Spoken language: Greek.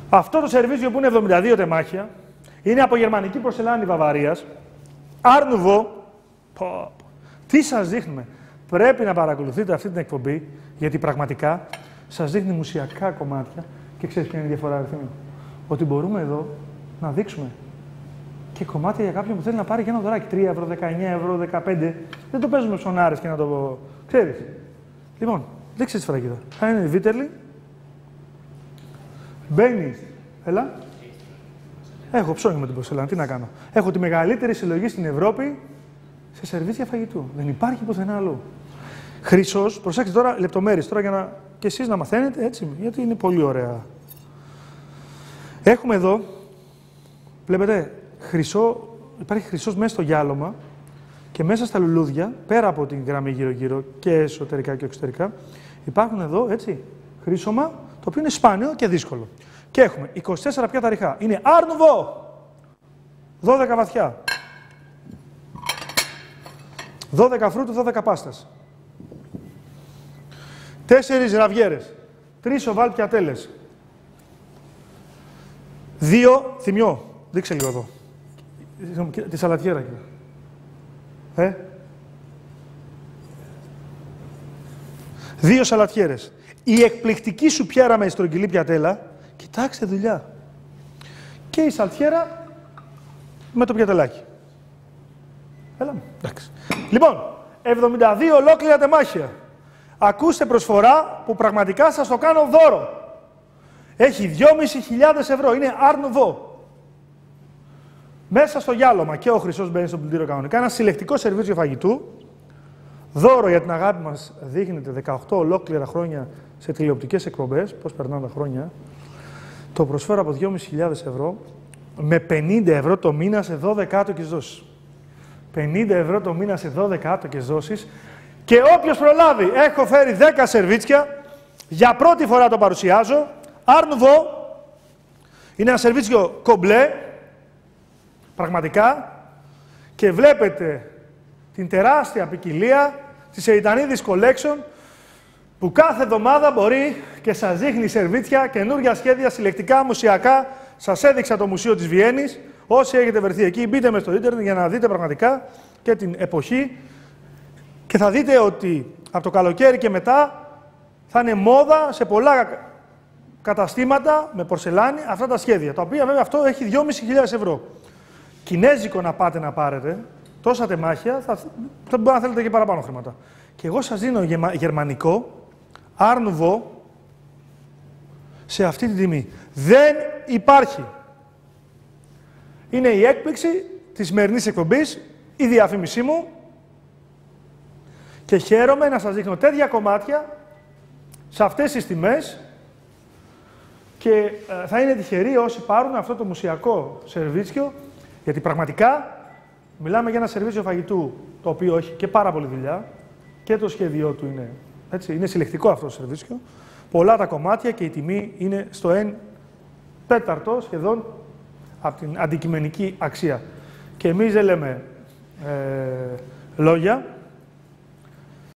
Αυτό το σερβίζιο που είναι 72 τεμάχια, είναι από γερμανική πορσελάνη Βαβαρίας, Art Nouveau. Τι σας δείχνουμε. Πρέπει να παρακολουθείτε αυτή την εκπομπή, γιατί πραγματικά σας δείχνει μουσιακά κομμάτια και ξέρεις ποια είναι η διαφορά, αριθμή. Ότι μπορούμε εδώ να δείξουμε και κομμάτια για κάποιον που θέλει να πάρει και ένα δωράκι. 3 ευρώ, 19 ευρώ, 15. Δεν το παίζουμε ψωνάρες και να το ξέρεις. Λοιπόν, δείξε τη σφραγίδα. Θα είναι η Βίτερλι. Μπαίνει. Έλα. Έχω ψώνιο με την πορσελάνη. Τι να κάνω. Έχω τη μεγαλύτερη συλλογή στην Ευρώπη σε σερβίτσια φαγητού. Δεν υπάρχει πουθενά αλλού. Χρυσός, προσέξτε τώρα λεπτομέρειες τώρα για να και εσείς να μαθαίνετε έτσι, γιατί είναι πολύ ωραία. Έχουμε εδώ, βλέπετε, χρυσό, υπάρχει χρυσός μέσα στο γυάλωμα και μέσα στα λουλούδια, πέρα από την γραμμή γύρω-γύρω και εσωτερικά και εξωτερικά, υπάρχουν εδώ, έτσι, χρήσωμα, το οποίο είναι σπάνιο και δύσκολο. Και έχουμε 24 πιάτα ριχά. Είναι Art Nouveau, 12 βαθιά, 12 φρούτου, 12 πάστας, 4 ραβιέρες, 3 οβάλ πιατέλες, 2 θυμιό. Δείξε λίγο εδώ. Τη σαλατιέρα εκεί. 2 σαλατιέρες. Η εκπληκτική σου πιάρα με στρογγυλή πιατέλα. Κοιτάξτε δουλειά. Και η σαλτιέρα με το πιατελάκι. Έλα. Εντάξει. Λοιπόν, 72 ολόκληρα τεμάχια. Ακούστε προσφορά που πραγματικά σας το κάνω δώρο. Έχει 2.500 ευρώ. Είναι Art Nouveau. Μέσα στο γυάλωμα και ο χρυσός μπαίνει στο πλυντήριο κανονικά. Ένα συλλεκτικό σερβίτσιο φαγητού. Δώρο για την αγάπη μας. Δείχνεται 18 ολόκληρα χρόνια σε τηλεοπτικές εκπομπές. Πώς περνάνε τα χρόνια. Το προσφέρω από 2.500 ευρώ με 50 ευρώ το μήνα σε 12 άτοκες δόσεις. 50 ευρώ το μήνα σε 12 άτοκες δόσεις. Και όποιος προλάβει, έχω φέρει 10 σερβίτσια. Για πρώτη φορά το παρουσιάζω. Art Nouveau. Είναι ένα σερβίτσιο κομπλέ. Πραγματικά. Και βλέπετε την τεράστια ποικιλία της Eritanides Collection που κάθε εβδομάδα μπορεί και σας δείχνει σερβίτσια, καινούργια σχέδια, συλλεκτικά, μουσιακά. Σας έδειξα το Μουσείο της Βιέννης. Όσοι έχετε βρεθεί εκεί, μπείτε μες στο ίντερνετ για να δείτε πραγματικά και την εποχή. Και θα δείτε ότι από το καλοκαίρι και μετά θα είναι μόδα σε πολλά καταστήματα με πορσελάνη αυτά τα σχέδια. Τα οποία βέβαια αυτό έχει 2.500 ευρώ. Κινέζικο να πάτε να πάρετε, τόσα τεμάχια, θα μπορεί να θέλετε και παραπάνω χρήματα. Και εγώ σας δίνω γερμανικό, Art Nouveau, σε αυτή τη τιμή. Δεν υπάρχει. Είναι η έκπληξη της σημερινής εκπομπής, η διαφήμισή μου, και χαίρομαι να σας δείχνω τέτοια κομμάτια σε αυτές τις τιμές και θα είναι τυχεροί όσοι πάρουν αυτό το μουσιακό σερβίτσιο, γιατί πραγματικά μιλάμε για ένα σερβίτσιο φαγητού το οποίο έχει και πάρα πολλή δουλειά και το σχέδιό του είναι, έτσι, είναι συλλεκτικό αυτό το σερβίτσιο, πολλά τα κομμάτια και η τιμή είναι στο 1/4 σχεδόν από την αντικειμενική αξία. Και εμείς δεν λέμε λόγια.